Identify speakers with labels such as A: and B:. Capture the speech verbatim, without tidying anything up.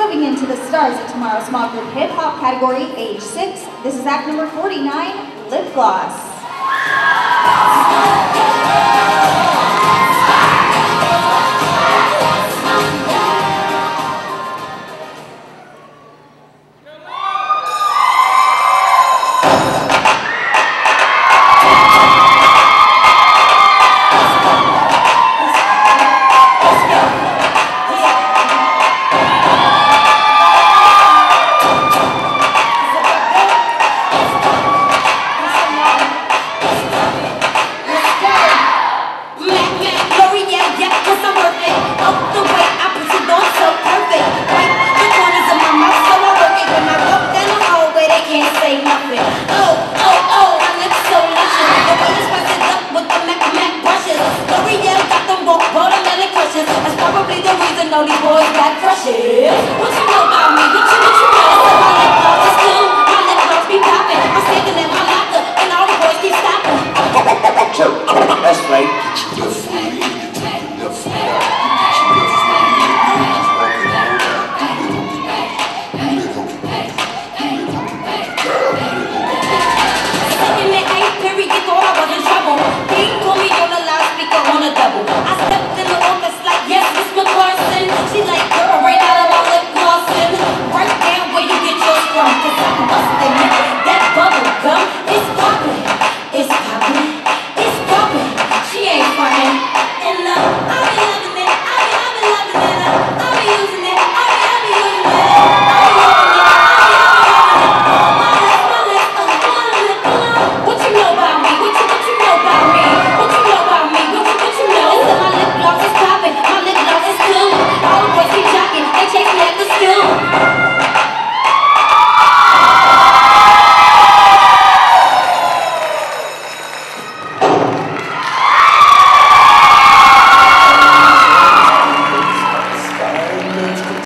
A: Moving into the stars of tomorrow's small group hip hop category, age six. This is act number forty-nine, Lip Gloss.
B: All these boys got crushes. What you know about me? What you, what you know? So my lip gloss is cool. My lip gloss be popping. I'm sticking in my locker, and all the boys keep stopping.
C: So, that's right.